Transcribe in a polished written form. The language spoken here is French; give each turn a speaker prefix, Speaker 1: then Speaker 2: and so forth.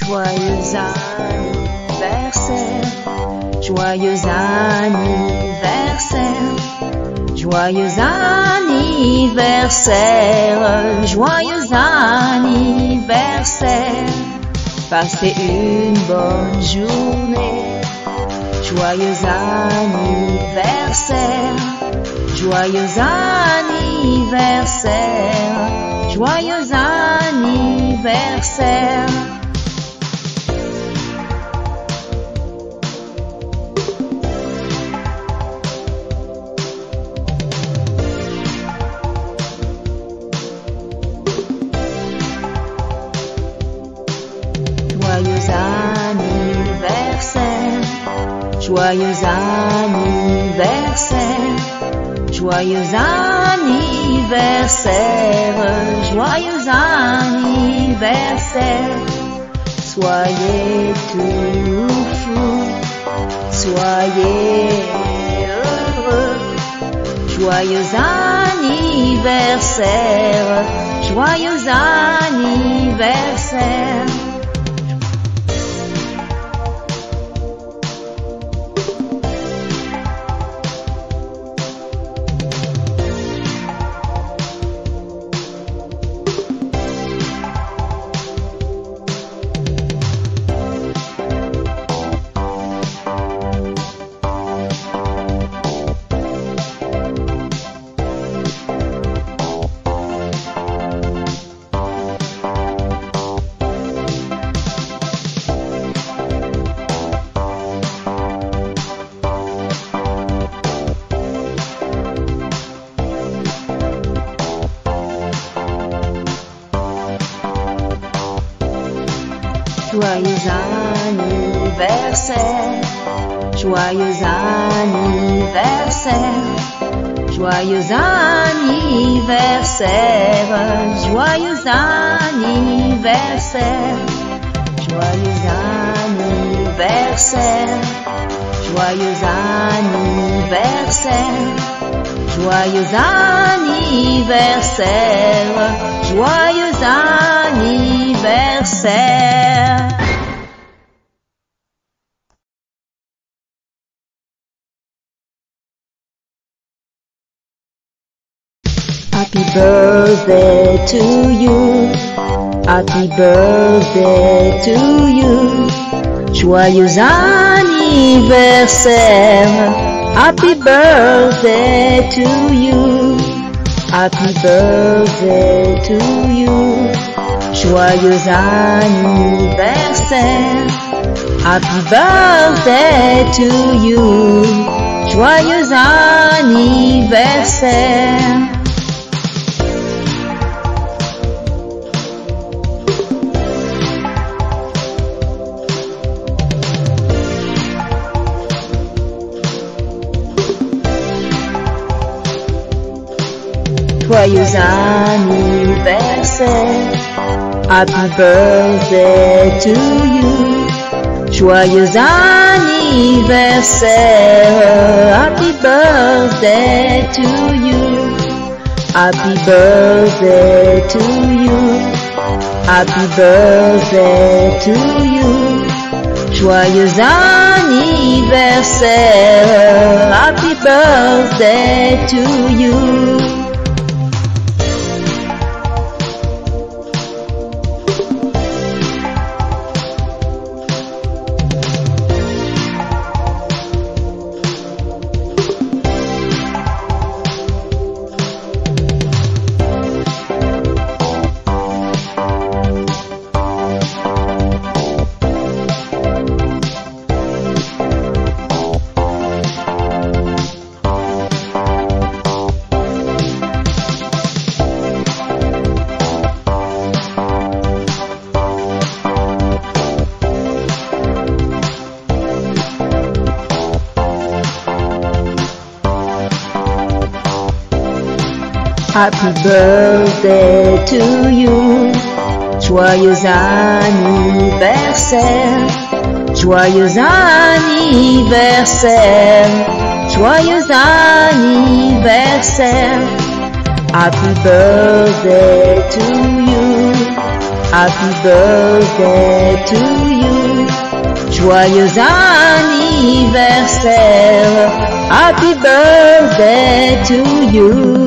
Speaker 1: Joyeux anniversaire, joyeux anniversaire, joyeux anniversaire, joyeux anniversaire. Passez une bonne journée. Joyeux anniversaire, joyeux anniversaire, joyeux anniversaire. Joyeux anniversaire, joyeux anniversaire, joyeux anniversaire, joyeux anniversaire. Soyez tout fous, soyez heureux. Joyeux anniversaire, joyeux anniversaire. Joyeux anniversaire, joyeux anniversaire, joyeux anniversaire, joyeux anniversaire, joyeux anniversaire, joyeux anniversaire, joyeux anniversaire, joyeux anniversaire. Happy birthday to you, happy birthday to you, joyeux anniversaire, happy birthday to you, happy birthday to you, joyeux anniversaire, happy birthday to you, joyeux anniversaire. Joyeux anniversaire, happy birthday to you. Joyeux anniversaire, happy birthday to you. Happy birthday to you. Happy birthday to you. Joyeux anniversaire, happy birthday to you. Happy birthday to you, joyeux anniversaire, joyeux anniversaire, joyeux anniversaire. Happy birthday to you, Happy birthday to you. Joyeux anniversaire. Happy birthday to you.